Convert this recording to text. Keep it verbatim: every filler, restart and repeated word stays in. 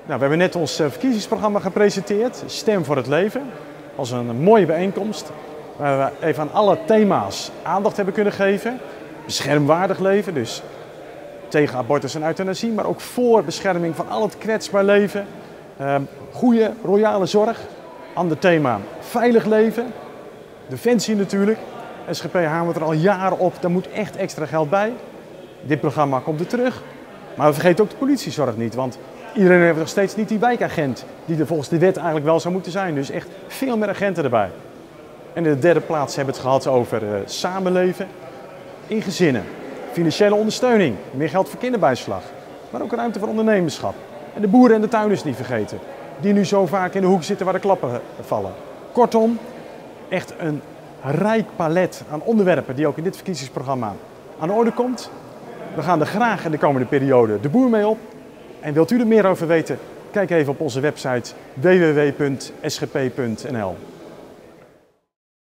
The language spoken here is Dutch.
Nou, we hebben net ons verkiezingsprogramma gepresenteerd, Stem voor het Leven. Dat was een mooie bijeenkomst waar we even aan alle thema's aandacht hebben kunnen geven. Beschermwaardig leven, dus tegen abortus en euthanasie, maar ook voor bescherming van al het kwetsbaar leven. Uh, goede, royale zorg. Ander thema, veilig leven. Defensie natuurlijk. S G P hamert er al jaren op, daar moet echt extra geld bij. Dit programma komt er terug. Maar we vergeten ook de politiezorg niet, want iedereen heeft nog steeds niet die wijkagent die er volgens de wet eigenlijk wel zou moeten zijn. Dus echt veel meer agenten erbij. En in de derde plaats hebben we het gehad over uh, samenleven in gezinnen. Financiële ondersteuning, meer geld voor kinderbijslag. Maar ook ruimte voor ondernemerschap. En de boeren en de tuinders niet vergeten. Die nu zo vaak in de hoek zitten waar de klappen vallen. Kortom, echt een rijk palet aan onderwerpen die ook in dit verkiezingsprogramma aan de orde komt. We gaan er graag in de komende periode de boer mee op. En wilt u er meer over weten? Kijk even op onze website w w w punt s g p punt n l.